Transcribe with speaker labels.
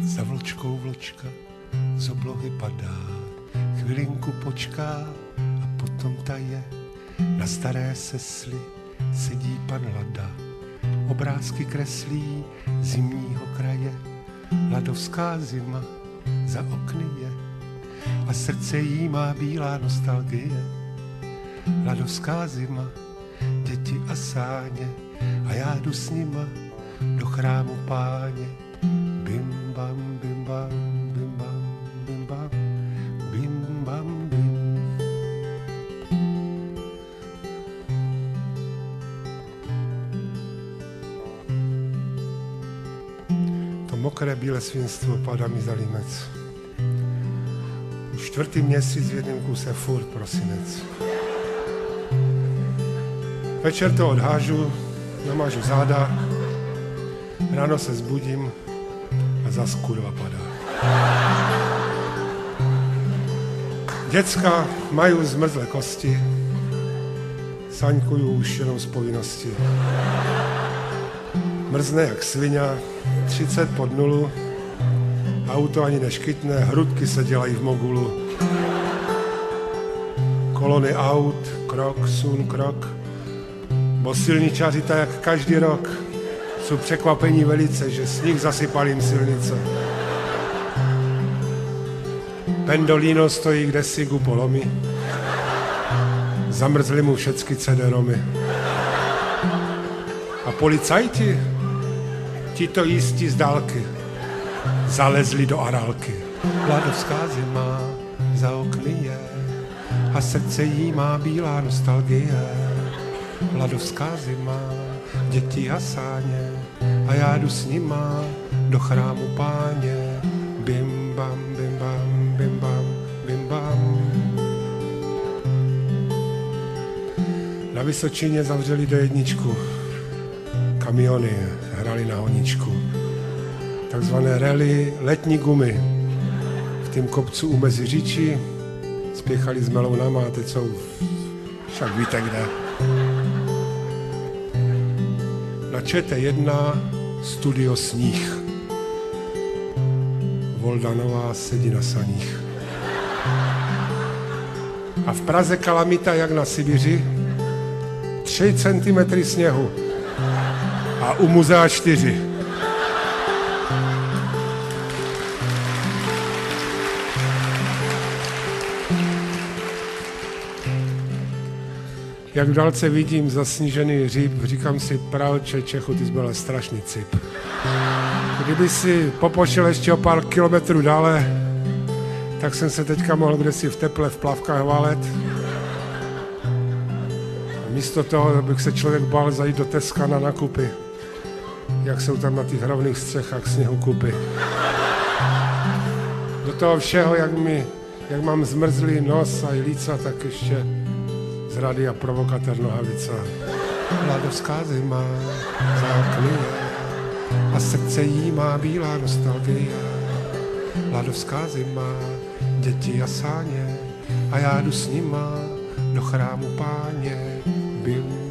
Speaker 1: Za vločkou vločka z oblohy padá, chvilinku počká a potom taje. Na staré sesli sedí pan Lada, obrázky kreslí zimního kraje. Ladovská zima za okny je a srdce jí má bílá nostalgie. Ladovská zima, děti a sáně a já jdu s nima do chrámu Páně. Bim bam, bim bam, bim bam, bim bam, bim bam, bim. To mokré bílé svinstvo padá mi za límec. Už 4. měsíc v jednom kuse furt prosinec. Večer to odhážu, namážu záda, ráno se zbudím a zas kurva padá. Děcka mají zmrzlé kosti, saňkuju už jenom z povinnosti. Mrzne jak svině, 30 pod nulu, auto ani neškytne, hrudky se dělají v mogulu. Kolony aut, krok, sun, krok, bo silničáři tak jak každý rok jsou překvapení velice, že sníh zasypal jim silnice. Pendolino stojí kdesi ku polomi, zamrzli mu všecky CD-romy. A policajti, ti to jistí z dálky, zalezli do arálky. Ladovská zima za okny je a srdce jí má bílá nostalgie. Ladovská zima, děti a sáně a já jdu s nima do chrámu Páně. Bim bam, bim bam, bim bam, bim bam. Na Vysočině zavřeli D1, kamiony hrali na honičku. Takzvané rally letní gumy. V tým kopcu u Meziříčí spěchali s melounama a teď jsou však víte kde. Na ČT1 studio Sníh. Voldanová sedí na saních. A v Praze kalamita jak na Sibiři, 3 centimetry sněhu a u muzea 4. Jak v dálce vidím zasnížený hříb, říkám si, pralče Čechu, ty jsi byl strašný cip. Kdyby si popošel ještě o pár kilometrů dále, tak jsem se teďka mohl kdesi v teple v plavkách válet. A místo toho, abych se člověk bál zajít do Teska na nakupy, jak jsou tam na těch rovných střechách sněhu kupy. Do toho všeho, jak mám zmrzlý nos a líca, tak ještě z rádia provokatér Nohavica. Ladovská zima za okny je a srdce jí má bílá nostalgie. Ladovská zima, děti a sáně a já jdu s nima do chrámu Páně. Bim